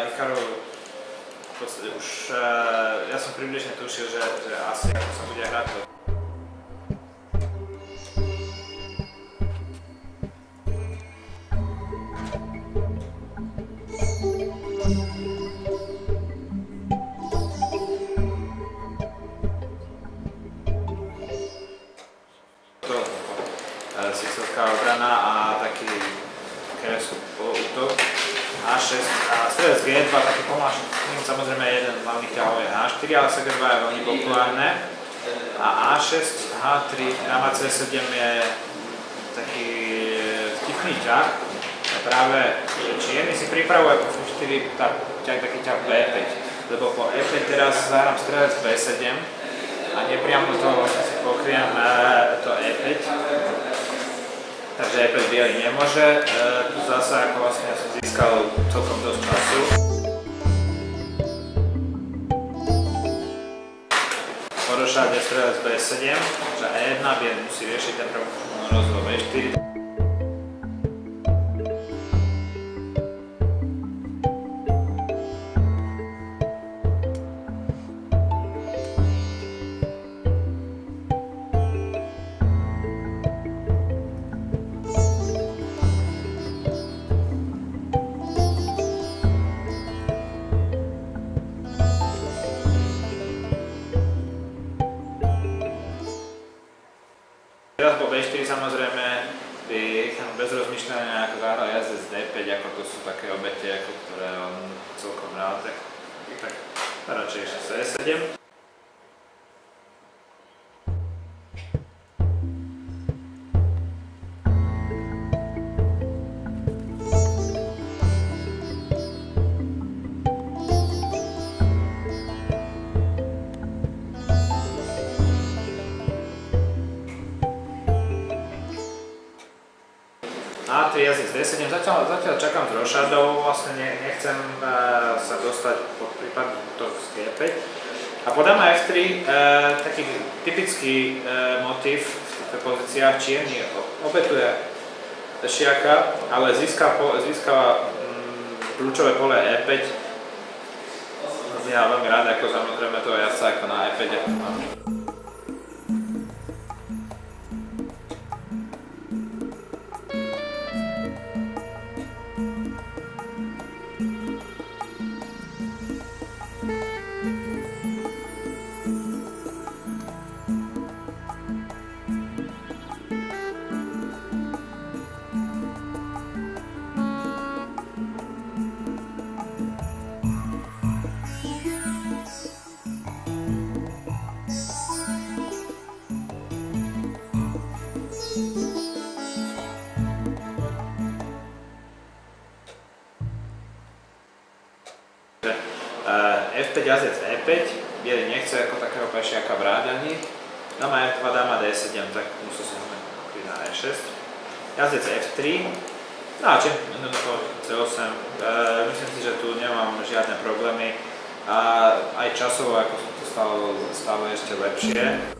Ikarov v podstate už ja som približne tušil, že asi ako sa bude hrať to. Sixovská obrana a taký útok A6 a strelec G2 taký pomalší, samozrejme jeden z hlavných ťahov je H4, ale G2 je veľmi populárne a A6, H3, Dama C7 je taký vtipný ťah a práve čierny si pripravuje po F4 taký ťah B5, lebo po E5 teraz zahrám strelec B7 a nepriamo to vlastne si pokriem to E5. Takže E5 bielý nemôže, tu zase ako vlastne ja som získal celkom dosť času. Porošák je strelec B7, že E1 bielý musí riešiť ten rozdiel B4. Teraz po B4 samozrejme by bez rozmýšľania ako zahral jazdec D5, ako to sú také obete, ako ktoré on celkom rád, tak radšej ešte C7. A3 jazdec D7, zatiaľ čakám s rošádou, vlastne nechcem sa dostať pod prípad útok z G5. A po dáma F3 taký typický motív v týchto pozíciách, čierny obetuje pešiaka, ale získava kľúčové pole E5. Ja veľmi rád, ako samozrejme toho jazdca ako na E5. F5 jazdec E5, bielý nechce ako takého pešiaka brať ani. Dáma F2, dáma D7, tak musí sa pokryť na E6. Jazdec F3, no a jednoducho C8, myslím si, že tu nemám žiadne problémy a aj časovo ako som to stalo ešte lepšie.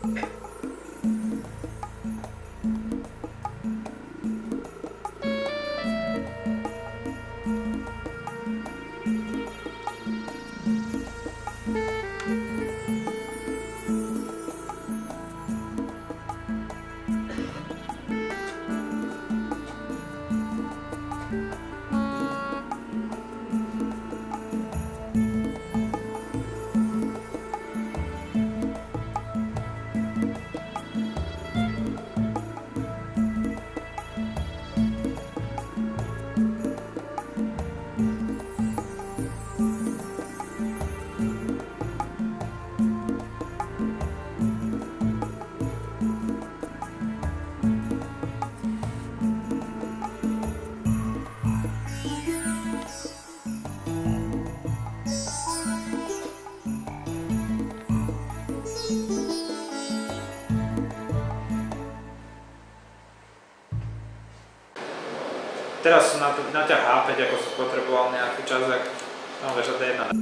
Teraz na ťah H5, ako som potreboval nejaký čas, tak no, vieš, to je jedna.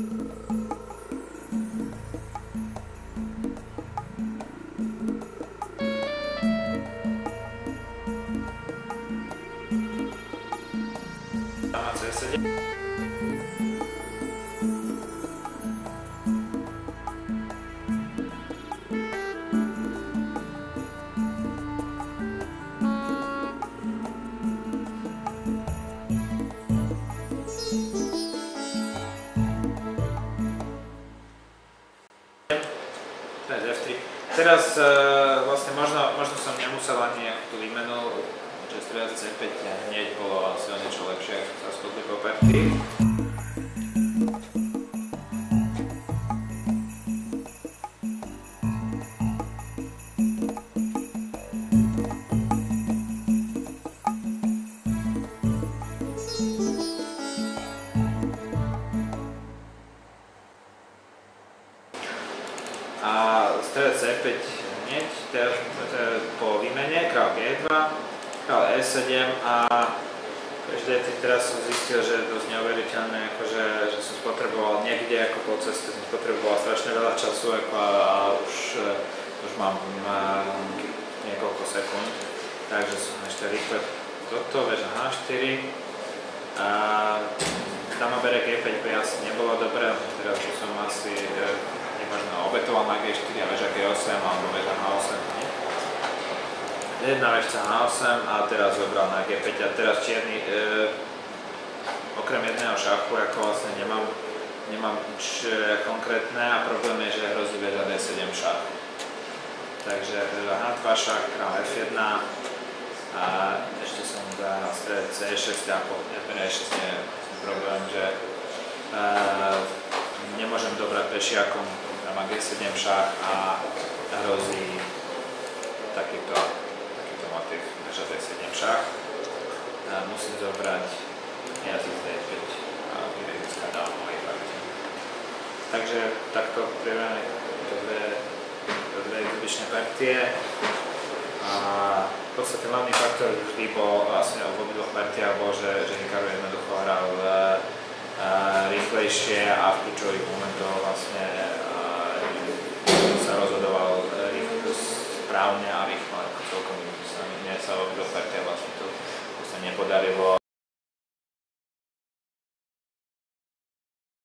Dáma C7. Teraz F3. Teraz vlastne možno som nemusel ani tú výmenu, že strelec C5 hneď bolo asi o niečo lepšie, ak sa schodli po partii. A strelec C5 hneď, teraz po výmene, král G2, král E7 a vždy teraz som zistil, že je dosť neuveriteľné, akože, že som spotreboval niekde ako po ceste, som spotreboval strašne veľa času ako a už mám niekoľko sekúnd, takže som ešte rýchle toto, veža H4 a dama bere G5 by asi nebolo dobré, teraz už som asi možno obetoval na G4 a veža G8 alebo veža H8. Jedna vežca H8 a teraz zobral na G5 a teraz čierny okrem jedného šachu ako vlastne nemám nič konkrétne a problém je, že hrozí veža D7 šach. Takže veža H2 šach, král F1 a ešte som dal stred C6 a po E6 je problém, že nemôžem dobrať pešiakom má G7 šach a hrozí takýto motiv, veža D7 šach. Musím zobrať jazyk D5 a vyriezka dám mojej partii. Takže takto prirovnané do dve exibičné partie. A v podstate hlavný faktor vždy bol vlastne v obidvoch partiách bol, že Hikaru jednoducho hral rýchlejšie a v kľúčových momentoch vlastne sa rozhodoval správne a rýchlo, celkom sa mi v obidvoch partiách vlastne to sa nepodarilo.